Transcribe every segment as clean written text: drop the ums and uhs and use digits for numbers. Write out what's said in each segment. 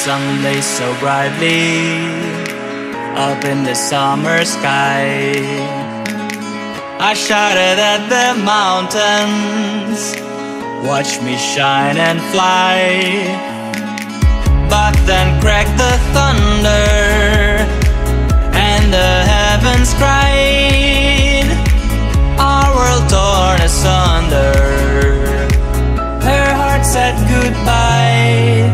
sun lays so brightly up in the summer sky. I shouted at the mountains, watch me shine and fly. But then cracked the thunder, and the heavens cried, our world torn asunder. Her heart said goodbye.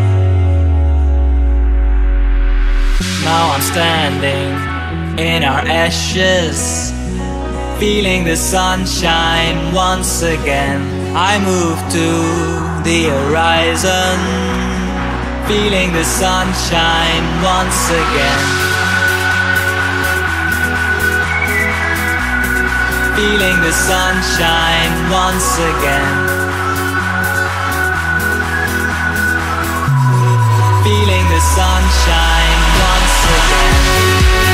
Now I'm standing in our ashes, feeling the sunshine once again. I move to the horizon, feeling the sunshine once again. Feeling the sunshine once again. Feeling the sunshine once again.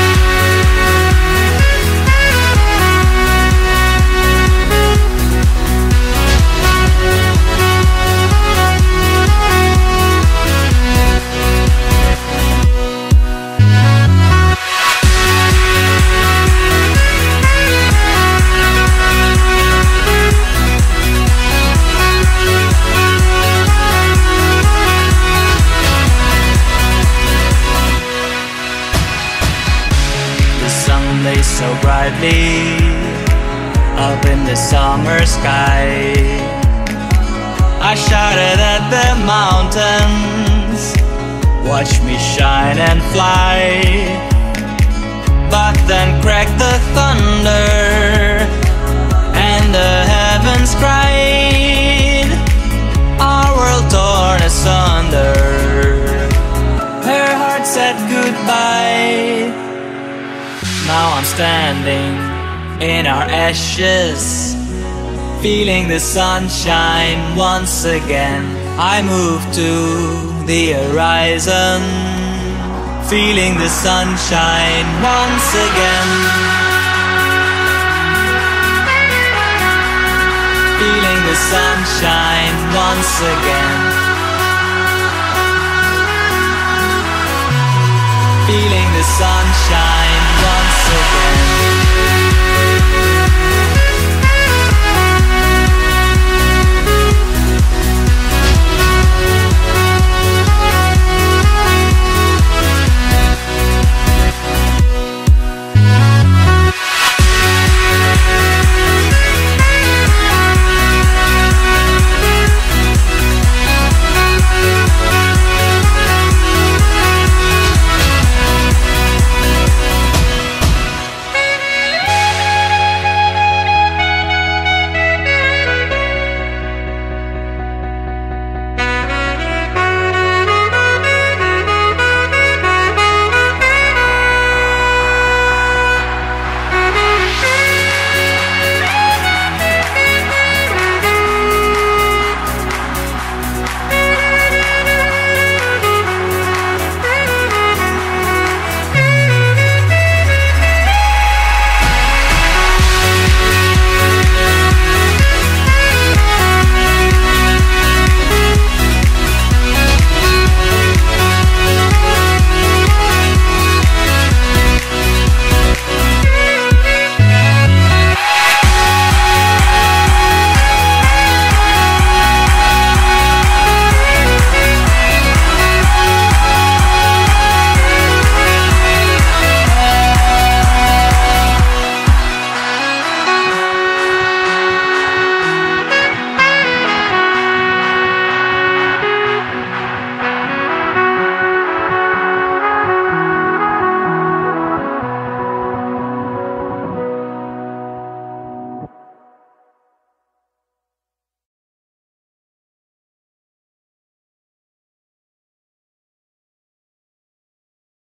Lays so brightly up in the summer sky. I shouted at the mountains, watch me shine and fly. But then cracked the thunder, and the heavens cried, our world torn asunder. Her heart said goodbye. Now I'm standing in our ashes, feeling the sunshine once again. I move to the horizon, feeling the sunshine once again. Feeling the sunshine once again. Feeling the sunshine once again.